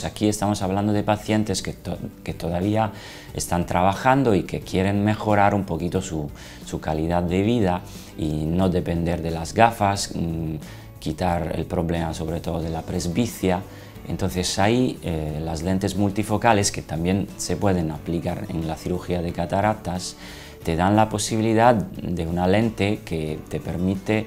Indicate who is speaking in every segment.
Speaker 1: Aquí estamos hablando de pacientes que todavía están trabajando y que quieren mejorar un poquito su calidad de vida y no depender de las gafas, quitar el problema sobre todo de la presbicia. Entonces ahí las lentes multifocales, que también se pueden aplicar en la cirugía de cataratas, te dan la posibilidad de una lente que te permite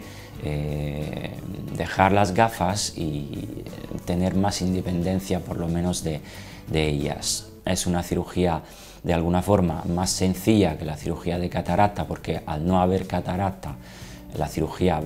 Speaker 1: dejar las gafas y tener más independencia por lo menos de ellas. Es una cirugía de alguna forma más sencilla que la cirugía de catarata, porque al no haber catarata la cirugía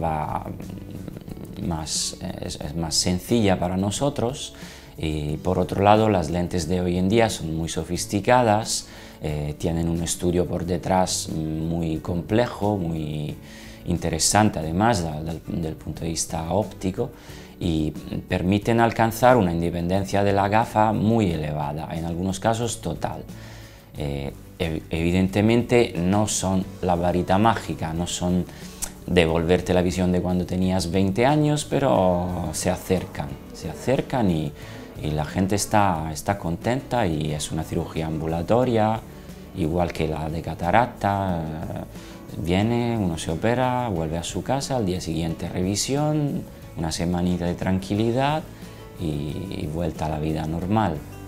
Speaker 1: es más sencilla para nosotros. Y por otro lado, las lentes de hoy en día son muy sofisticadas, tienen un estudio por detrás muy complejo, muy interesante además del punto de vista óptico, y permiten alcanzar una independencia de la gafa muy elevada, en algunos casos total. Evidentemente no son la varita mágica, no son devolverte la visión de cuando tenías 20 años, pero se acercan y la gente está contenta, y es una cirugía ambulatoria, igual que la de catarata. Viene, uno se opera, vuelve a su casa, al día siguiente revisión, una semanita de tranquilidad y vuelta a la vida normal.